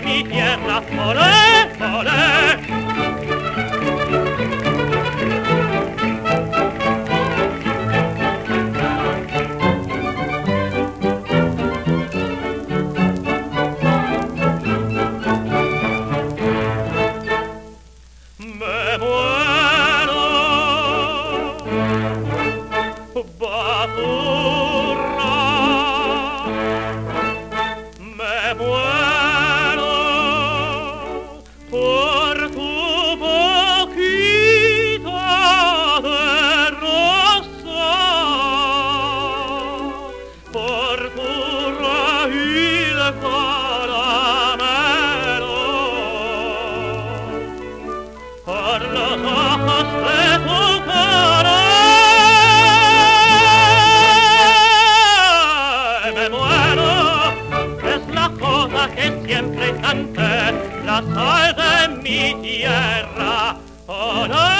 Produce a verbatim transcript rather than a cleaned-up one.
mi tierra, olé, olé. Me muero, baturra, me muero por tu boquita de rosa, por tu raíz de caramelo, por los ojos de tu cara. Me muero, es la cosa que siempre canté, la sal de mi tierra. Oh, no.